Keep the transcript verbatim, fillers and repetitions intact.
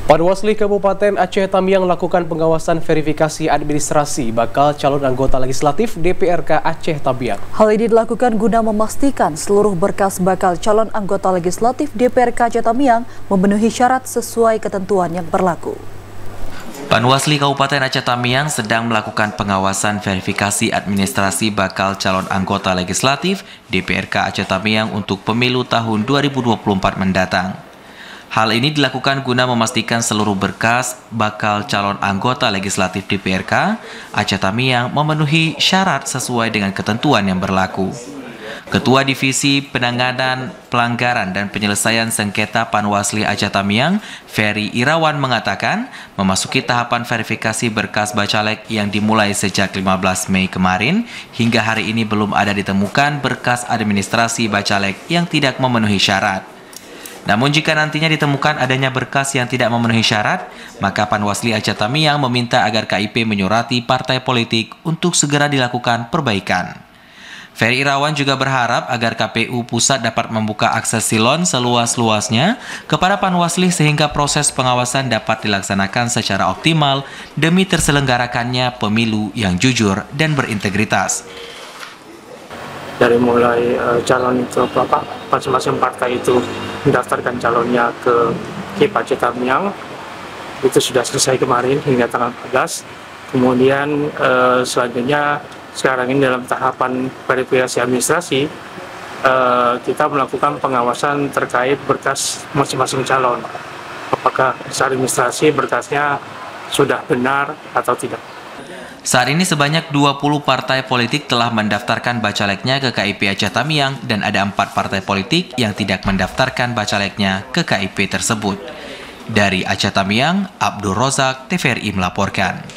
Panwasli Kabupaten Aceh Tamiang lakukan pengawasan verifikasi administrasi bakal calon anggota legislatif D P R K Aceh Tamiang. Hal ini dilakukan guna memastikan seluruh berkas bakal calon anggota legislatif D P R K Aceh Tamiang memenuhi syarat sesuai ketentuan yang berlaku. Panwasli Kabupaten Aceh Tamiang sedang melakukan pengawasan verifikasi administrasi bakal calon anggota legislatif D P R K Aceh Tamiang untuk pemilu tahun dua ribu dua puluh empat mendatang. Hal ini dilakukan guna memastikan seluruh berkas bakal calon anggota legislatif D P R K Aceh Tamiang memenuhi syarat sesuai dengan ketentuan yang berlaku. Ketua Divisi Penanganan Pelanggaran dan Penyelesaian Sengketa Panwasli Aceh Tamiang, Ferry Irawan mengatakan, memasuki tahapan verifikasi berkas bacalek yang dimulai sejak lima belas Mei kemarin, hingga hari ini belum ada ditemukan berkas administrasi bacalek yang tidak memenuhi syarat. Namun jika nantinya ditemukan adanya berkas yang tidak memenuhi syarat, maka Panwasli Aceh Tamiang meminta agar K I P menyurati partai politik untuk segera dilakukan perbaikan. Ferry Irawan juga berharap agar K P U Pusat dapat membuka akses silon seluas-luasnya kepada Panwasli sehingga proses pengawasan dapat dilaksanakan secara optimal demi terselenggarakannya pemilu yang jujur dan berintegritas. Dari mulai uh, calon itu apa masing-masing partai itu mendaftarkan calonnya ke K I P Aceh Tamiang itu sudah selesai kemarin hingga tanggal empat belas. Kemudian uh, selanjutnya sekarang ini dalam tahapan verifikasi administrasi uh, kita melakukan pengawasan terkait berkas masing-masing calon, apakah administrasi berkasnya sudah benar atau tidak. Saat ini sebanyak dua puluh partai politik telah mendaftarkan bacaleknya ke K I P Aceh Tamiang dan ada empat partai politik yang tidak mendaftarkan bacaleknya ke K I P tersebut. Dari Aceh Tamiang, Abdul Rozak, T V R I melaporkan.